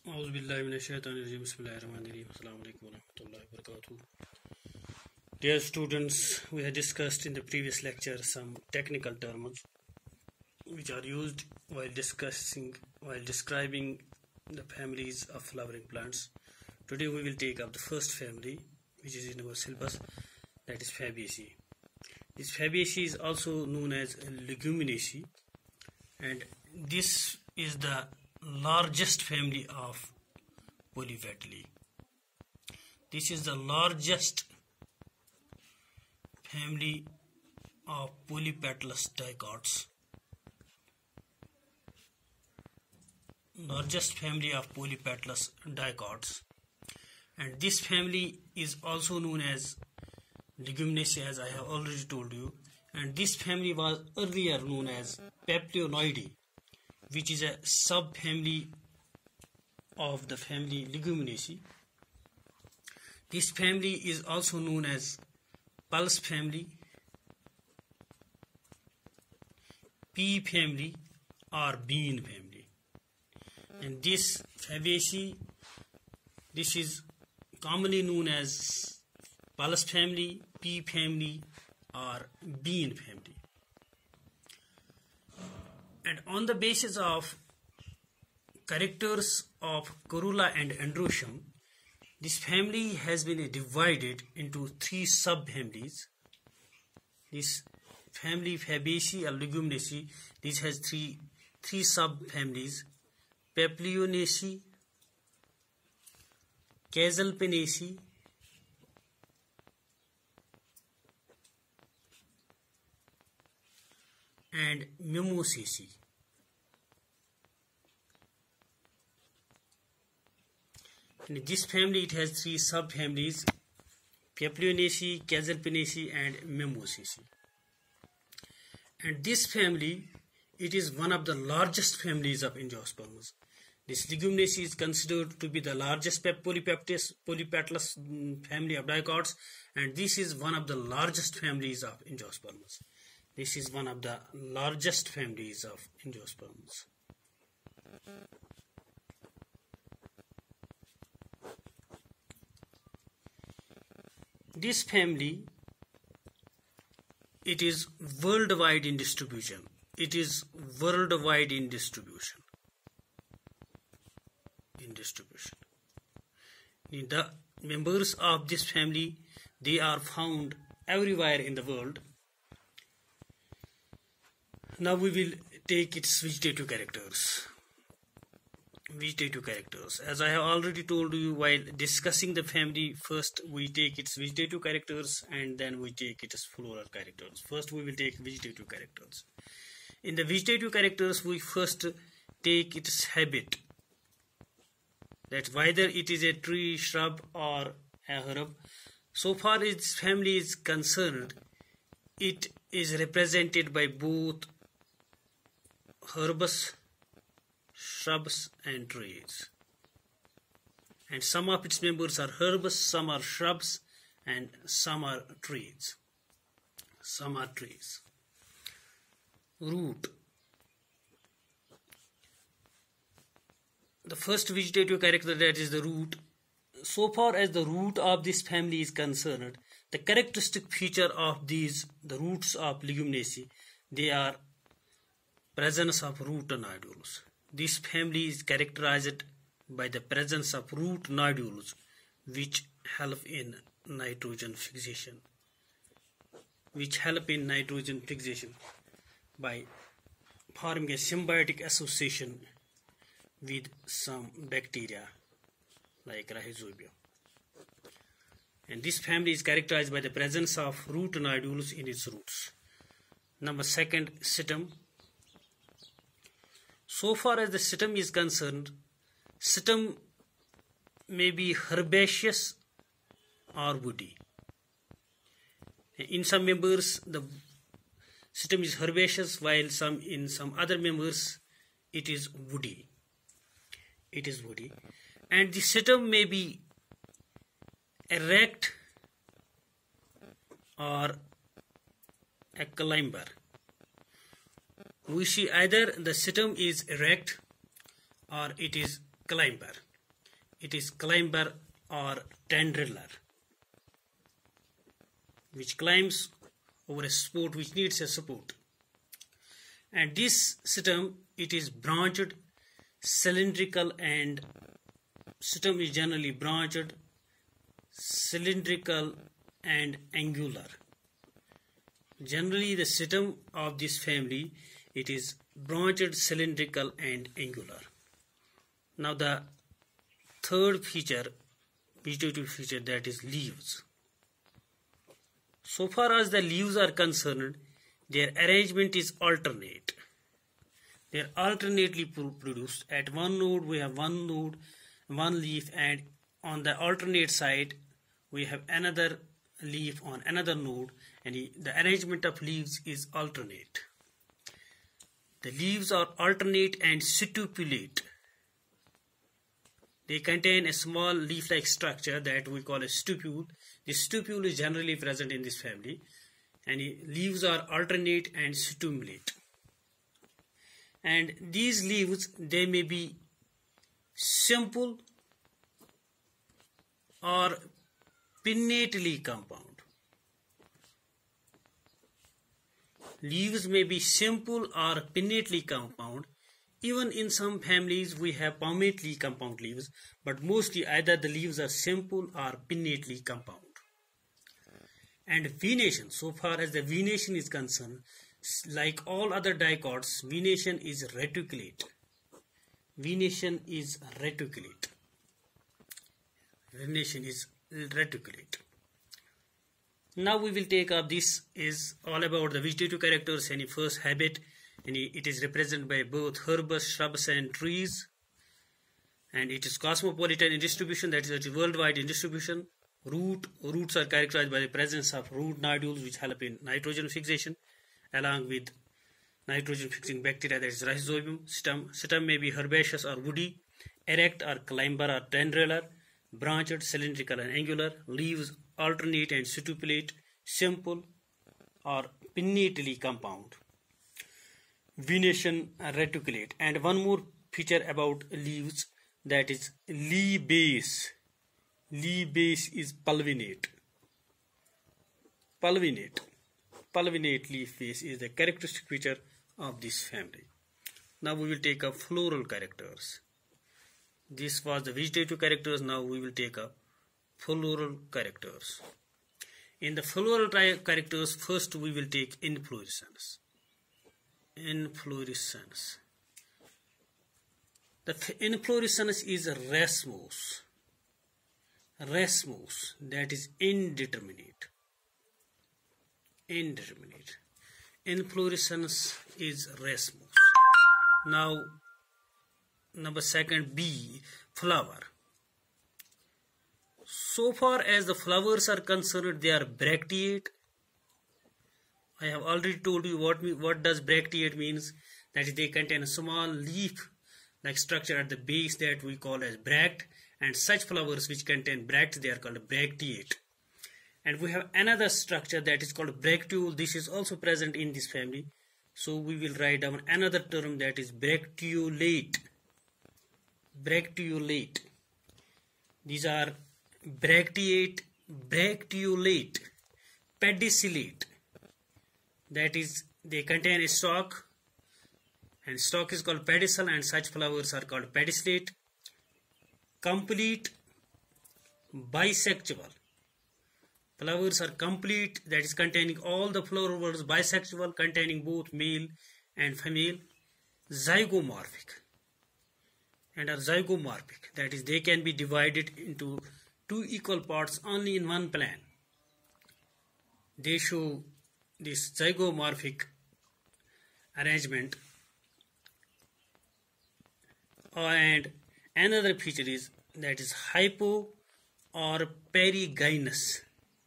Dear students, we have discussed in the previous lecture some technical terms which are used while describing the families of flowering plants. Today we will take up the first family which is in our syllabus, that is Fabaceae. This Fabaceae is also known as Leguminosae, and this is the largest family of Polypetalae. This is the largest family of polypetalous dicots. Largest family of polypetalous dicots, and this family is also known as Leguminosae, as I have already told you, and this family was earlier known as Papilionoideae, which is a subfamily of the family Leguminosae. This family is also known as pulse family, pea family, or bean family. And this Fabaceae, this is commonly known as pulse family, pea family, or bean family. And on the basis of characters of corolla and androecium, this family has been divided into three subfamilies. This family Fabaceae or Leguminosae, this has three subfamilies: Papilionaceae, Caesalpinaceae, and Mimosaceae. In this family, it has three subfamilies: Papilionaceae, Caesalpinaceae, and Mimosaceae. And this family, it is one of the largest families of Angiosperms. This Leguminosae is considered to be the largest polypetalous family of dicots, and this is one of the largest families of Angiosperms. This is one of the largest families of Angiosperms. This family, it is worldwide in distribution. It is worldwide in distribution. The members of this family, they are found everywhere in the world. Now we will take its vegetative characters. As I have already told you, while discussing the family, first we take its vegetative characters and then we take its floral characters. First we will take vegetative characters. In the vegetative characters, we first take its habit. That's whether it is a tree, shrub, or a herb. So far as this family is concerned, it is represented by both herbs, shrubs, and trees. And some of its members are herbs, some are shrubs, and some are trees. Root. The first vegetative character, that is the root. So far as the root of this family is concerned, the characteristic feature of the roots of Leguminosae, they are presence of root nodules. This family is characterized by the presence of root nodules which help in nitrogen fixation. By forming a symbiotic association with some bacteria like Rhizobium. And this family is characterized by the presence of root nodules in its roots. Number second, stem. So far as the stem is concerned, stem may be herbaceous or woody. In some members, the stem is herbaceous, while in some other members, it is woody. And the stem may be erect or a climber. We see either the stem is erect or it is climber. it is climber or tendriller, which climbs over a support which needs a support. And this stem, it is branched, cylindrical, and stem is generally branched, cylindrical, and angular. Generally the stem of this family, it is branched, cylindrical, and angular. Now the third feature, vegetative feature, that is leaves. So far as the leaves are concerned, their arrangement is alternate. They are alternately produced. At one node we have one node, one leaf, and on the alternate side we have another leaf on another node, and the arrangement of leaves is alternate. The leaves are alternate and stipulate. They contain a small leaf-like structure that we call a stipule. The stipule is generally present in this family, and leaves are alternate and stipulate. And these leaves, they may be simple or pinnately compound. Leaves may be simple or pinnately compound. Even in some families we have palmately compound leaves, but mostly either the leaves are simple or pinnately compound. And venation, so far as the venation is concerned, like all other dicots, venation is reticulate. Venation is reticulate. Venation is reticulate. Now we will take up, this is all about the vegetative characters. Any first habit, and it is represented by both herbs, shrubs, and trees. And it is cosmopolitan in distribution, that is worldwide in distribution. Roots are characterized by the presence of root nodules which help in nitrogen fixation, along with nitrogen fixing bacteria, that is rhizobium. Stem may be herbaceous or woody, erect or climber or tendriller, branched, cylindrical, and angular. Leaves alternate and stipulate, simple or pinnately compound. Venation reticulate. And one more feature about leaves, that is leaf base. Leaf base is pulvinate. Pulvinate leaf base is the characteristic feature of this family. Now we will take up floral characters. This was the vegetative characters. Now we will take up floral characters. In the floral characters, first we will take inflorescence. Inflorescence. The inflorescence is racemose. Racemose, that is indeterminate. Inflorescence is racemose. Now number second, B, flower. So far as the flowers are concerned, they are bracteate. I have already told you what does bracteate means. That is, they contain a small leaf like structure at the base that we call as bract, and such flowers which contain bracts, they are called bracteate. And we have another structure that is called bracteole. This is also present in this family. So we will write down another term, that is bracteolate. Bracteolate. These are bracteate, bracteolate, pedicellate. That is, they contain a stalk, and stalk is called pedicel, and such flowers are called pedicellate. Complete, bisexual. Flowers are complete, that is containing all the flower words, bisexual, containing both male and female. Zygomorphic, and are zygomorphic, that is, they can be divided into two equal parts only in one plant. They show this zygomorphic arrangement. And another feature is, that is hypo or perigynous.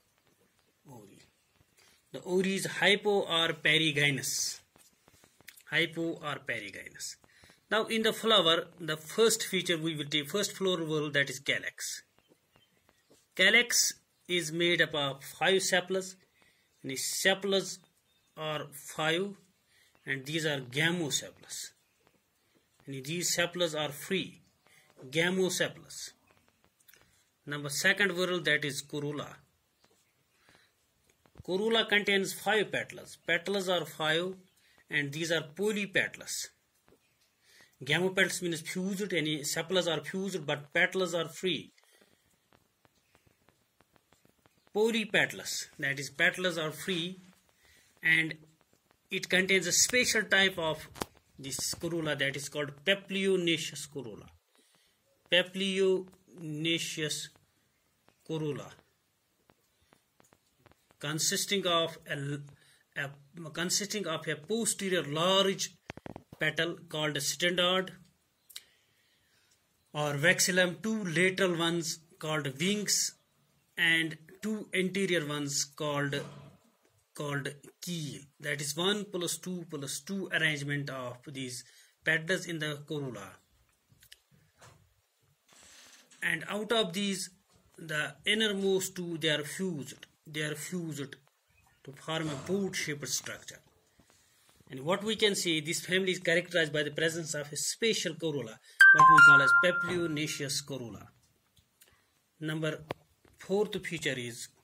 The ovary is hypo or perigynous. Hypo or perigynous. Now in the flower, the first feature we will take, first floral whorl, that is calyx. Calyx is made up of 5 sepals, and the sepals are 5, and these are gamosepals. And these sepals are free, gamosepals. Number second whorl, that is corolla. Corolla contains 5 petals. Petals are 5 and these are polypetalous. Gamopetals means fused, any sepals are fused but petals are free. Polypetalous, that is petals are free, and it contains a special type of this corolla that is called papilionaceous corolla. Papilionaceous corolla, consisting of a posterior large petal called a standard or vexillum, 2 lateral ones called wings, and 2 anterior ones called keel. That is 1 plus 2 plus 2 arrangement of these petals in the corolla. And out of these, the innermost 2, they are fused to form a boat-shaped structure. And what we can see, this family is characterized by the presence of a special corolla, what we call as papilionaceous corolla. Number 4th feature is